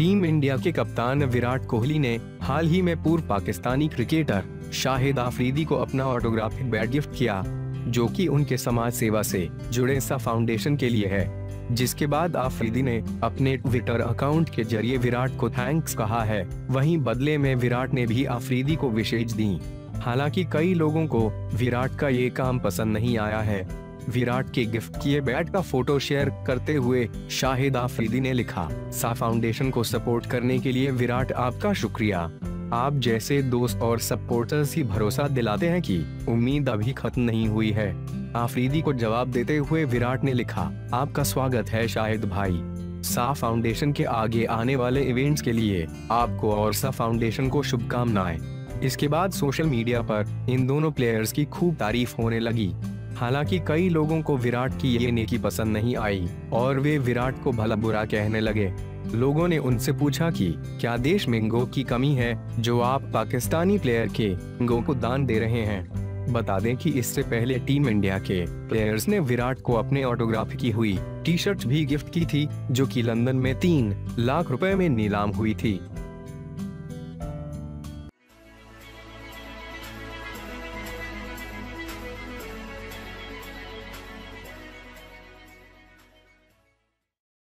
Team India के कप्तान विराट कोहली ने हाल ही में पूर्व पाकिस्तानी क्रिकेटर शाहिद अफरीदी को अपना ऑटोग्राफ बैट गिफ्ट किया, जो कि उनके समाज सेवा से जुड़े सा फाउंडेशन के लिए है। जिसके बाद अफरीदी ने अपने ट्विटर अकाउंट के जरिए विराट को थैंक्स कहा है। वहीं बदले में विराट ने भी अफरीदी को विशेष दी। हालांकि कई लोगों को विराट का ये काम पसंद नहीं आया है। विराट के गिफ्ट किए बैट का फोटो शेयर करते हुए शाहिद अफरीदी ने लिखा, सा फाउंडेशन को सपोर्ट करने के लिए विराट आपका शुक्रिया। आप जैसे दोस्त और सपोर्टर्स ही भरोसा दिलाते हैं कि उम्मीद अभी खत्म नहीं हुई है। अफरीदी को जवाब देते हुए विराट ने लिखा, आपका स्वागत है शाहिद भाई। सा फाउंडेशन के आगे आने वाले इवेंट्स के लिए आपको और सा फाउंडेशन को शुभकामनाएं। इसके बाद सोशल मीडिया पर इन दोनों प्लेयर्स की खूब तारीफ होने लगी। हालांकि कई लोगों को विराट की ये नेकी पसंद नहीं आई और वे विराट को भला बुरा कहने लगे। लोगों ने उनसे पूछा कि क्या देश में गौ की कमी है जो आप पाकिस्तानी प्लेयर के गौ को दान दे रहे हैं। बता दें कि इससे पहले टीम इंडिया के प्लेयर्स ने विराट को अपने ऑटोग्राफ की हुई टी शर्ट भी गिफ्ट की थी, जो कि लंदन में 3 लाख रुपए में नीलाम हुई थी।